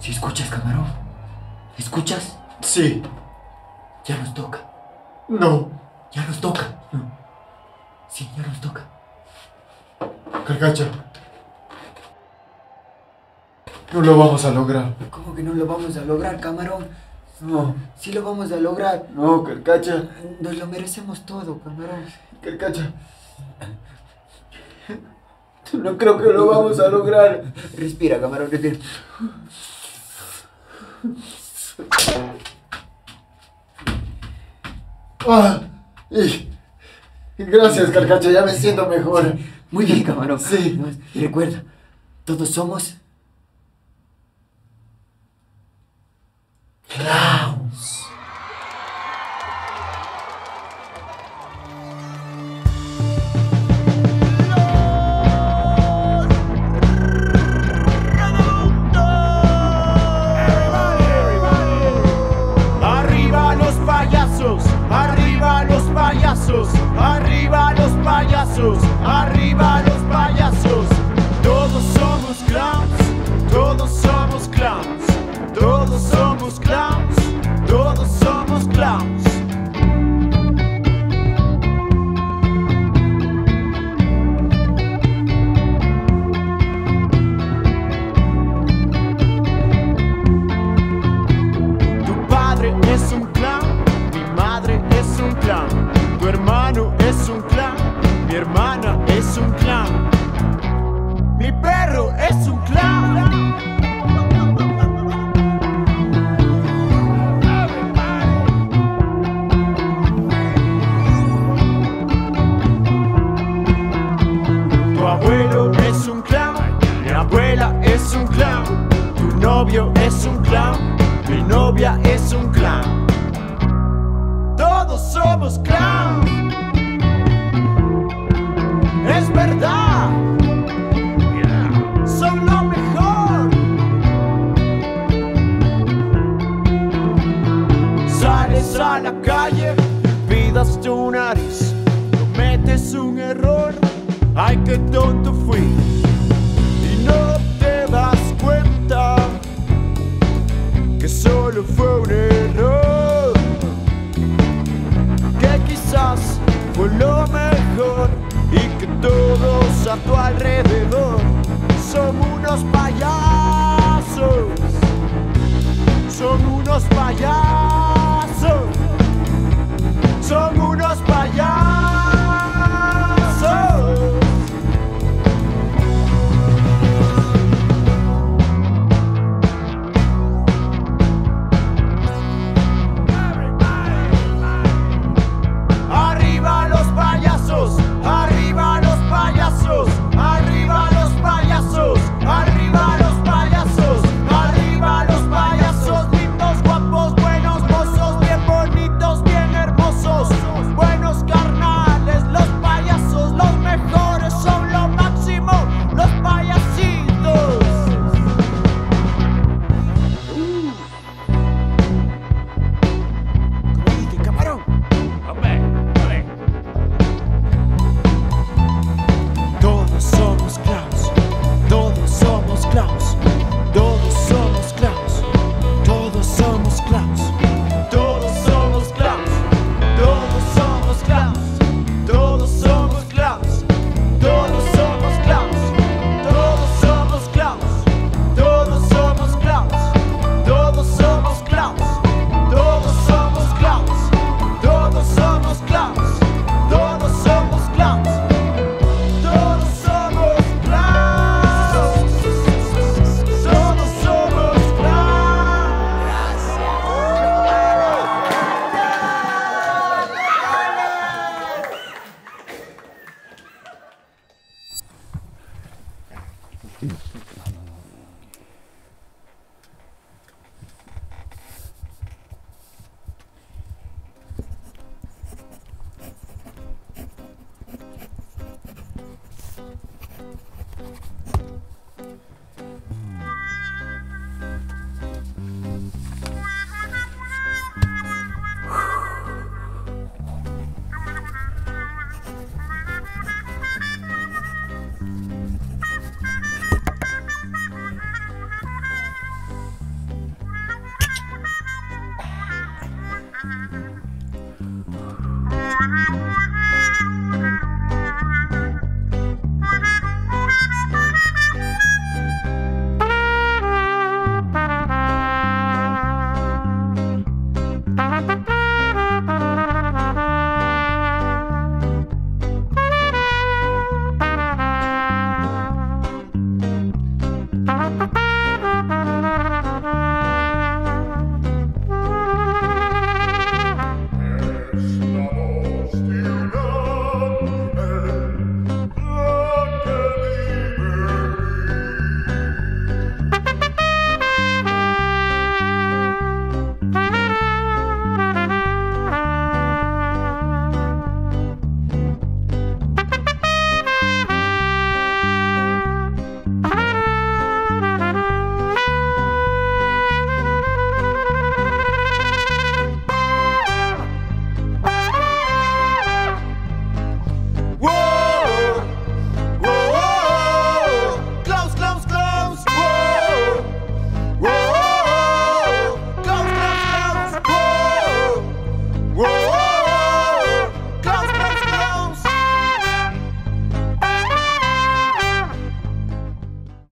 ¿Sí escuchas, camarón? ¿Escuchas? Sí. Ya nos toca. No. Ya nos toca. No. Sí, ya nos toca. Carcacha. No lo vamos a lograr. ¿Cómo que no lo vamos a lograr, camarón? No. Sí lo vamos a lograr. No, Carcacha. Nos lo merecemos todo, camarón. Carcacha. No creo que lo vamos a lograr. Respira, camarón, respira. Ah, gracias, Carcacha, ya me siento mejor. Muy bien, camarón. Sí. Y recuerda, todos somos clowns. Arriba los payasos, arriba los payasos, arriba los payasos, arriba los payasos. Todos somos clowns, todos somos clowns, todos somos clowns, todos somos clowns. Tu padre es un clown, mi madre es un clown, tu hermano es un clown, mi hermana es un clown, mi perro es un clown. Tu abuelo es un clown, mi abuela es un clown, tu novio es un clown, mi novia es un clown. Todos somos clowns. Es verdad. Son lo mejor. Sales a la calle, pidas tu nariz, cometes un error. Ay, qué tonto fui. Y no te das cuenta que solo fue un error, que quizás fue lo mejor y que todos a tu alrededor son unos payasos, son unos payasos, son unos payasos. Arriba los payasos, arriba los payasos, arriba los payasos, arriba los payasos, arriba los payasos, lindos, guapos, buenos mozos, bien bonitos, bien hermosos, buenos carnales, los payasos, los mejores, son lo máximo, los payasitos. ¿Cómo dice, camarón? Todos somos clowns, todos somos clowns, todos somos clowns, todos somos clowns, todos somos clowns, todos somos clowns, todos somos clowns, todos somos clowns, todos somos clowns, todos somos clowns, todos somos clowns, todos somos clowns, todos somos clowns, todos somos clowns. Todos somos clowns. Todos somos clowns.